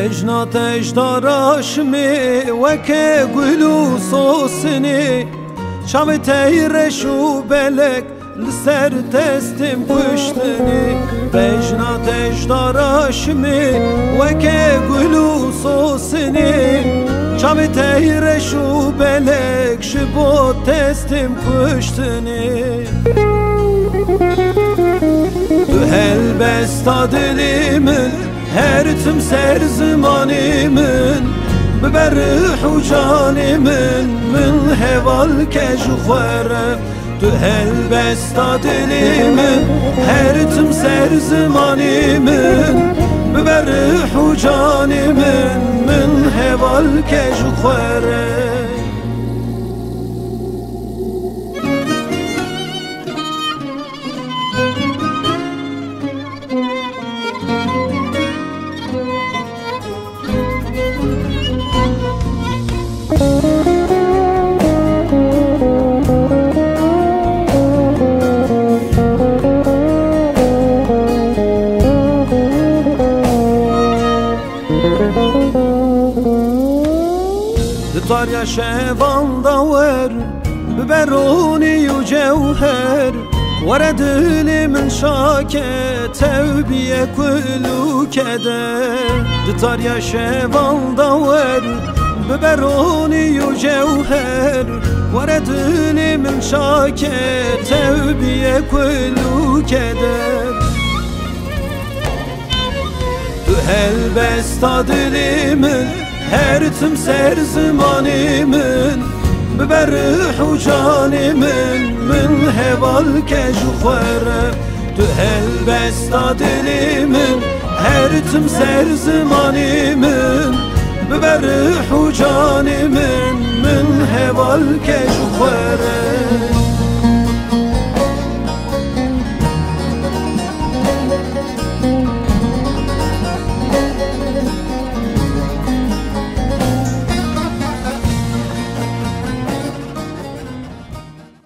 بجنات اجداراشمی وکه گلو سوسنی شام تیرش و بلک لسر تستم کشتنی بجنات اجداراشمی وکه گلو سوسنی شام تیرش و بلک شبو تستم کشتنی تو هل بستا دلیمن her tüm ser zamanımın ببر حجانمن من heval kejxwere tu hel besta dilimin her tüm ser zamanımın ببر حجانمن من heval kejxwere طار شيفان دور ببروني وجوهر ورد لي من شاكة توبية كل كدر طار شيفان دور ببروني وجوهر ورد لي من شاكة توبية كل كدر هل بستا دليمن her tüm ser zamanımın ببر حجانمن من heval kejxwere tu hel besta dilimin her tüm ser zamanımın ببر حجانمن من heval kejxwere